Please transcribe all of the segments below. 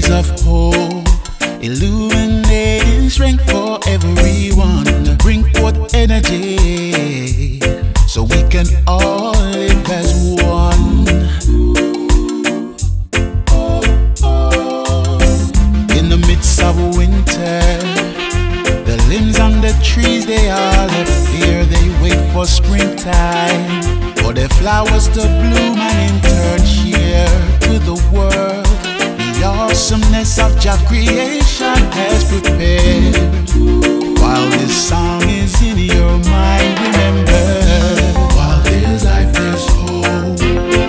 rays of hope, illuminating strength for everyone. Bring forth energy so we can all live as one. In the midst of winter, the limbs on the trees, they all have fear. They wait for springtime, for their flowers to bloom and in turn cheer to the world. The awesomeness of Jah creation has prepared. While this song is in your mind, remember, while there's life, there's hope.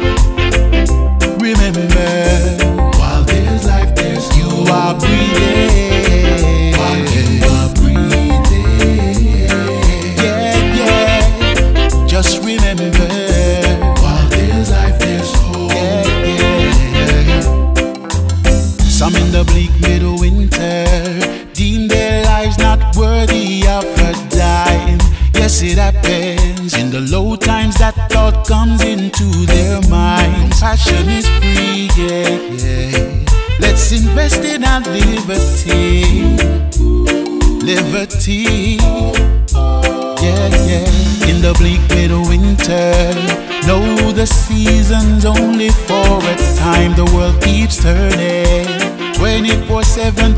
Remember, while there's life, there's hope. You are breathing. While you are breathing. Yeah, yeah. Just remember, while there's life, there's hope. Yeah, yeah. Some in the bleak middle winter deem their lives not worthy of a dime. Yes, it happens in the low times that thought comes into their mind. Compassion is free, yeah, yeah. Let's invest in our liberty, liberty, yeah, yeah. In the bleak middle winter, know the season's only for a time. The world keeps turning 24/7,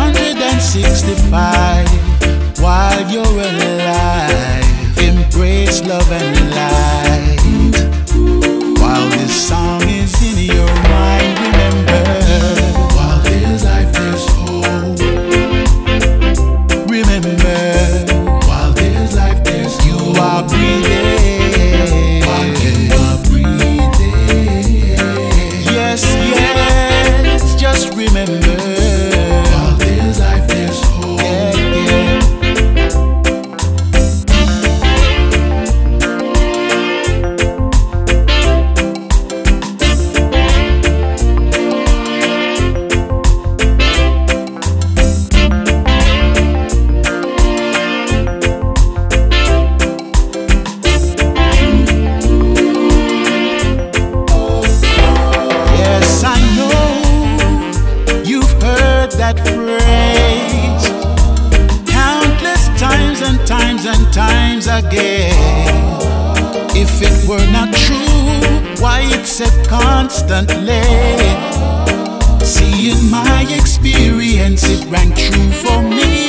365. While you're alive, embrace love and light. While this song is in your mind, remember, while there's life, there's hope. Remember, while there's life, there's hope. You are breathing. While you are breathing. Yes, yes, just remember, while there's life, there's hope. Yeah, yeah. That phrase countless times and times and times again. If it were not true, why it's said constantly. See, in my experience, it rang true for me.